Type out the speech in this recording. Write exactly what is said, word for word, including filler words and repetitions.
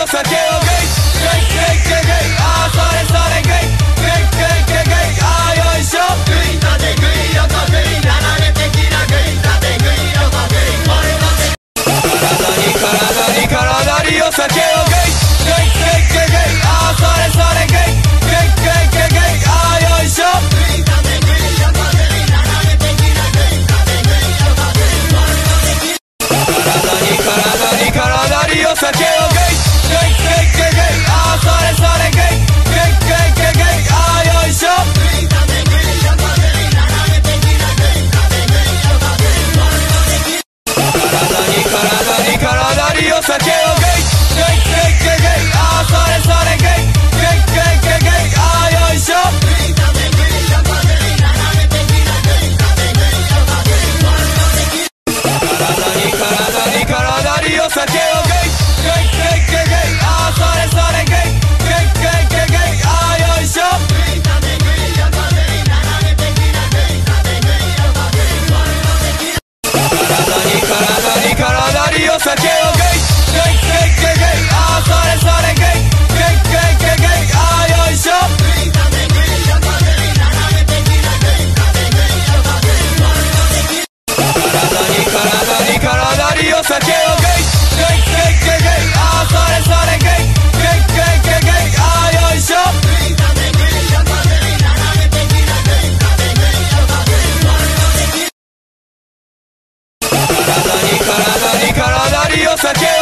酒をゲイゲイゲイゲイゲイ、あーそれそれゲイゲイゲイゲイゲイ、あーよいしょ。グイタテグイ横グイ斜め的なグイタテグイ横グイ、これはて体に体に体にお酒をゲイゲイゲイゲイゲイ、あーそれそれゲイゲイゲイゲイゲイ、あーよいしょ。グイタテグイ横グイ斜め的なグイタテグイ横グイ、これはて体に体に体にお酒をゲイゲイゲイゲイゲイ、あーそれそれゲイゲイゲイゲイゲイ、あーよいしょ。グイタテグイ横グイ斜め的なグイタテグイ横グイ、これはて体に体に体にお酒をゲイゲイゲイゲイゲイ、あーそれそれゲイゲイゲイゲイゲイ、あーよいしょ。グイタテグイ横グイ斜め的なグイタテグイ横グイ、これはて体に体に体にお酒をゲイゲイゲイゲイゲイ、あーそれそれゲイゲイゲイゲイゲイ、あーよいしょ。グイタテグイ横グイ斜め的なグイタテグイ横グイ、これはて体に体に体にお酒をゲイゲイゲイゲイゲイ、あーそれそれゲイゲイゲイゲイゲイ、あーよいしょ。グイタテグイ横グイ斜め的なグイタテグイ横グイ、これはて体に体に体にお酒をゲイゲイゲイゲイゲイ、あーそれそれゲイゲイゲイゲイゲイ、あーよいしょ。グイタテグイ横グイ斜め的なグイタテグイ横グイ、これはて体に体に体にお酒